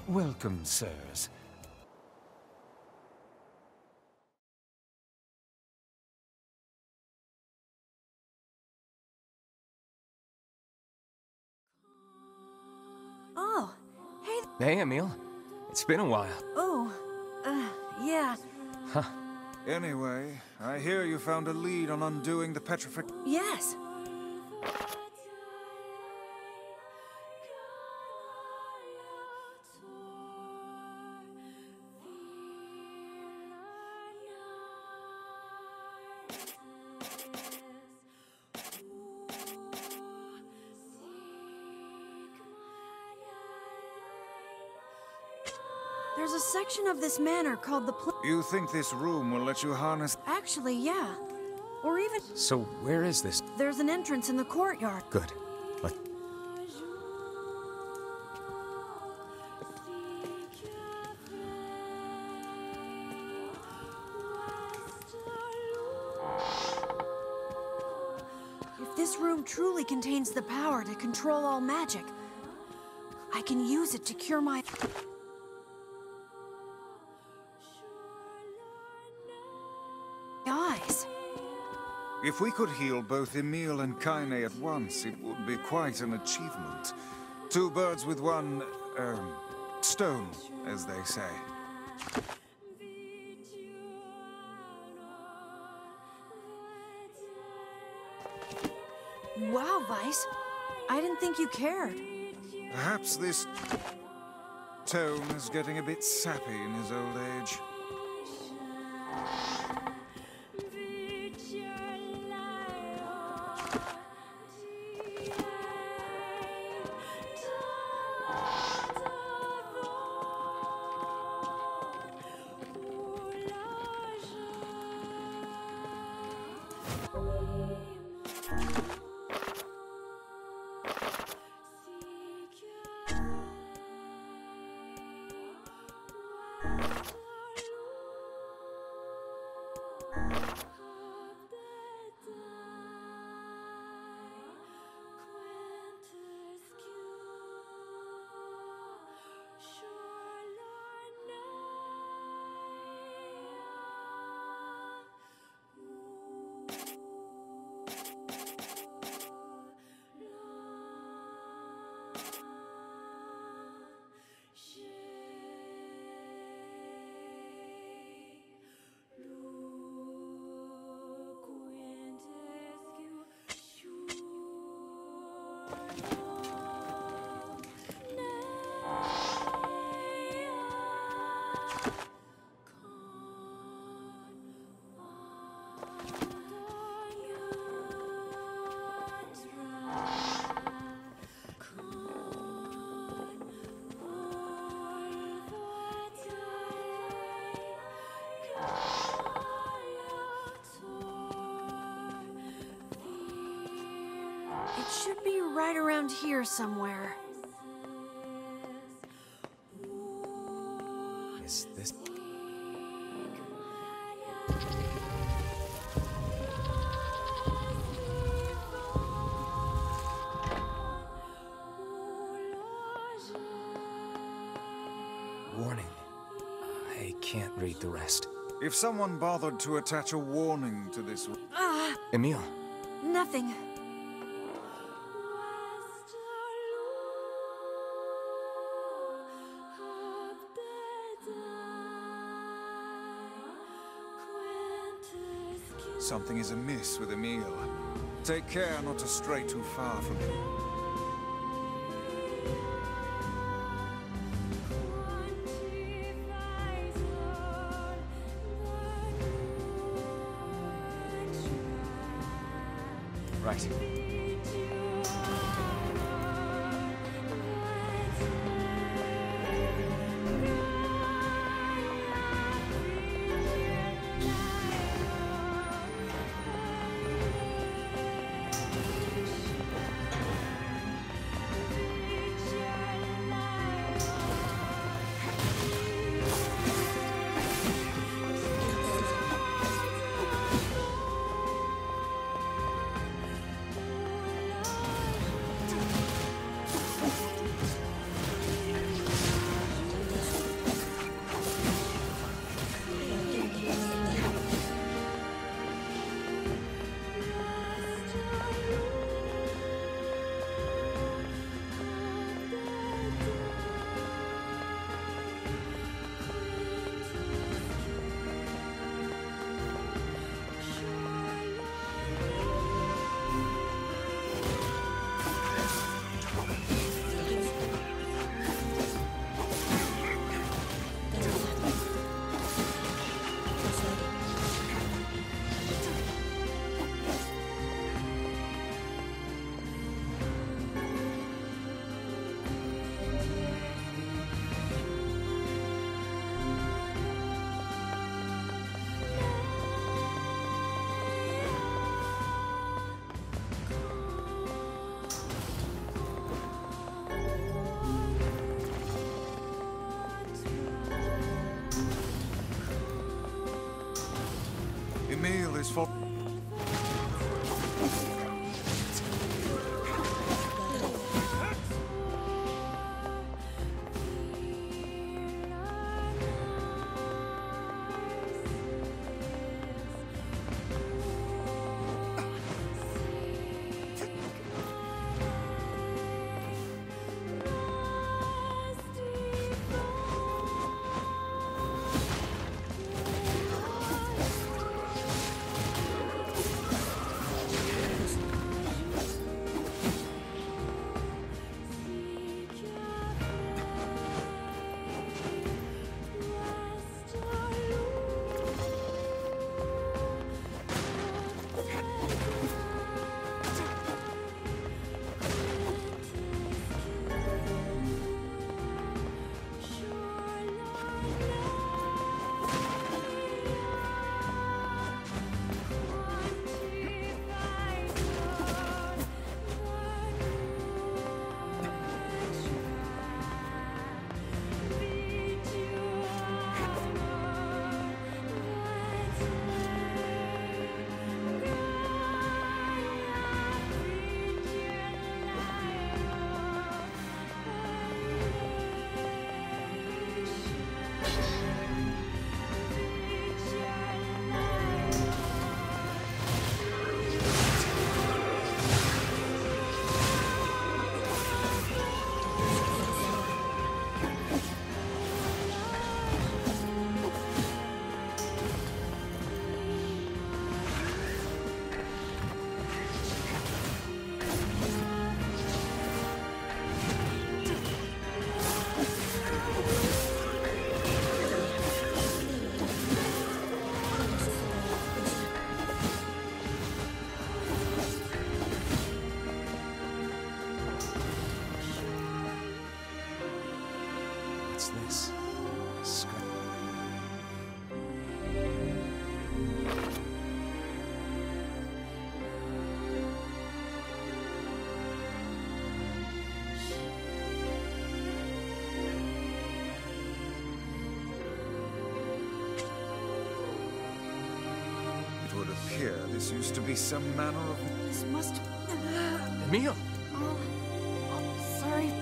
Welcome, sirs. Oh, hey. Hey, Emil. It's been a while. Oh, yeah. Huh. Anyway, I hear you found a lead on undoing the petrific... Yes. There's a section of this manor called the You think this room will let you harness... Actually, yeah. Or even... So, where is this? There's an entrance in the courtyard. Good. Let... If this room truly contains the power to control all magic, I can use it to cure my... eyes. If we could heal both Emil and Kaine at once, it would be quite an achievement. Two birds with one, stone, as they say. Wow, Weiss. I didn't think you cared. Perhaps this... Tone is getting a bit sappy in his old age. It should be right around here somewhere. Is this... Warning. I can't read the rest. If someone bothered to attach a warning to this... Emil. Nothing. Something is amiss with Emil. Take care not to stray too far from him. Right. Emil is for... What's this? Scrap. It would appear this used to be some manner of... This must... Emil! Oh, oh, sorry.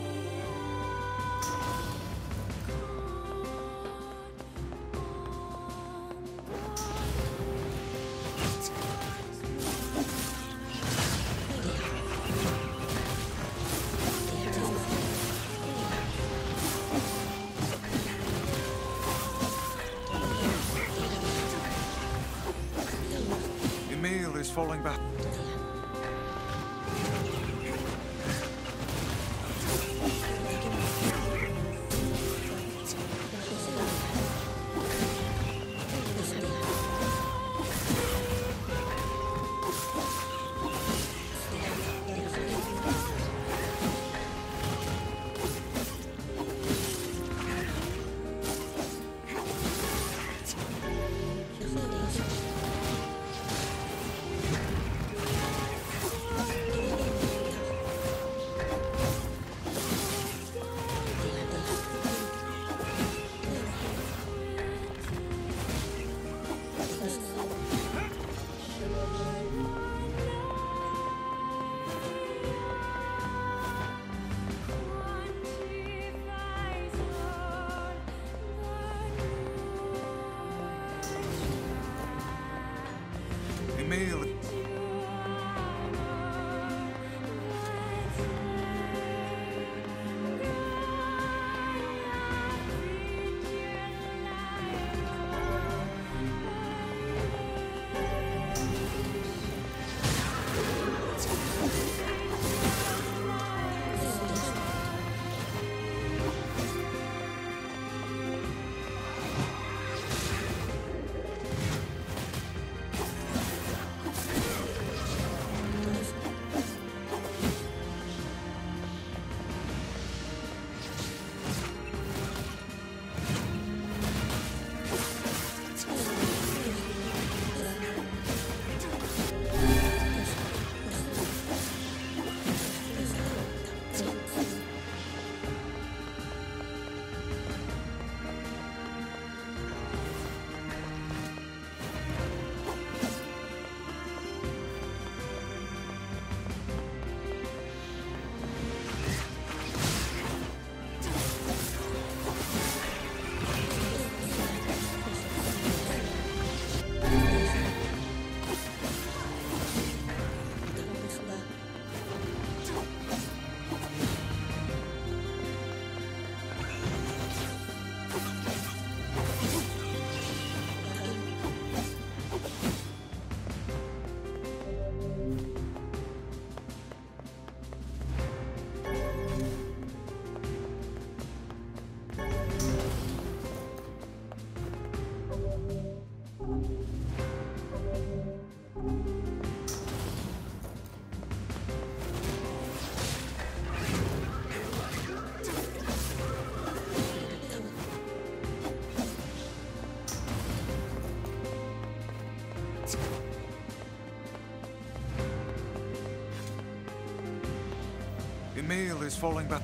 Emil is falling back. Emil... is falling back.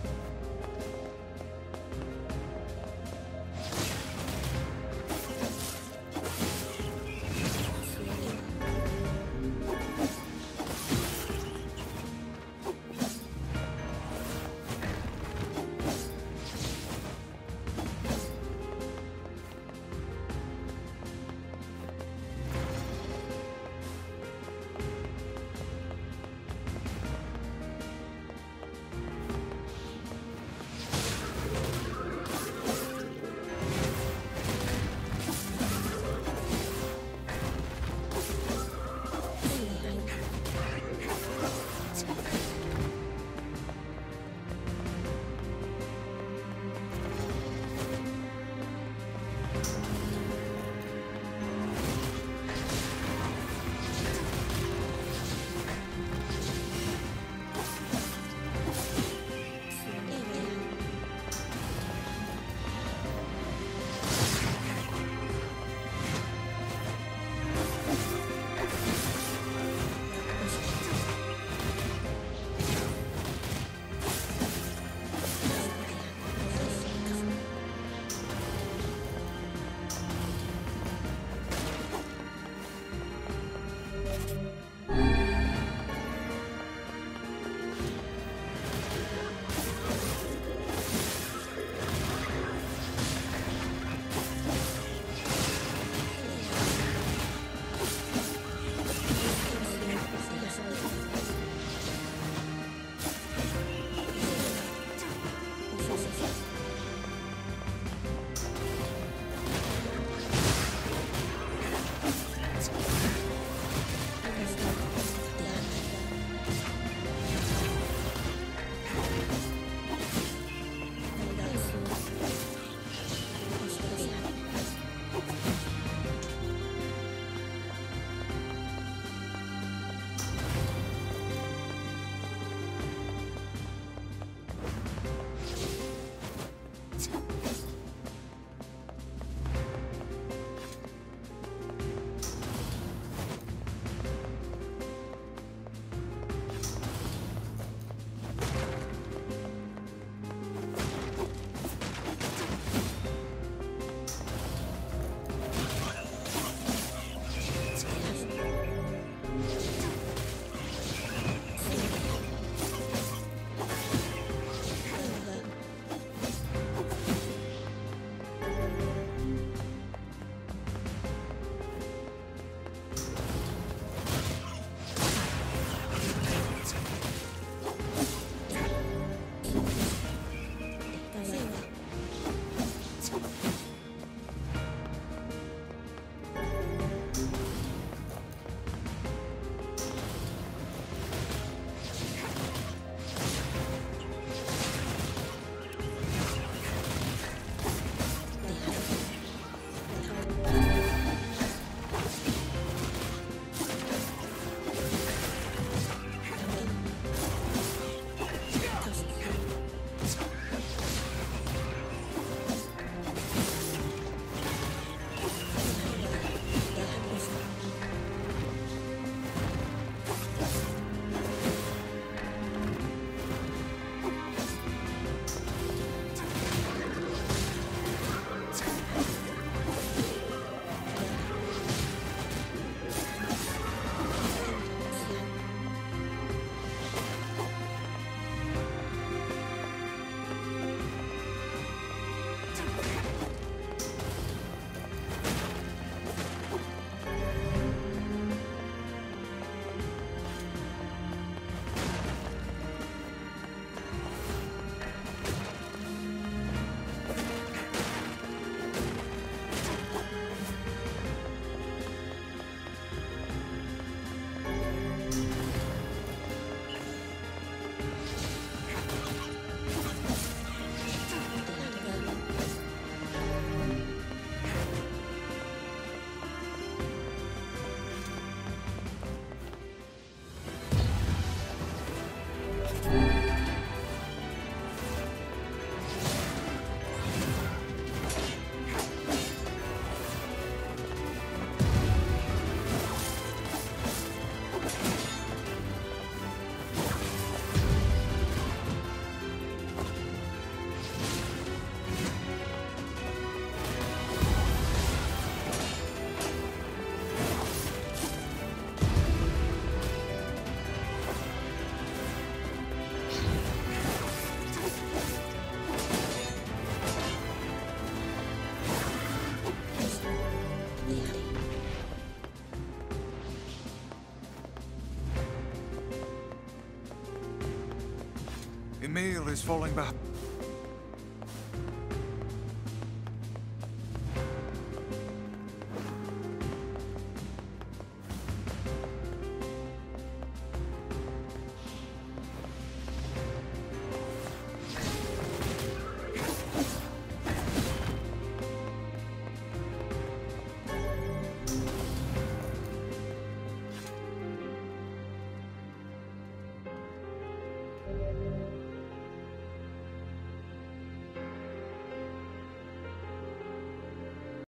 Emil is falling back.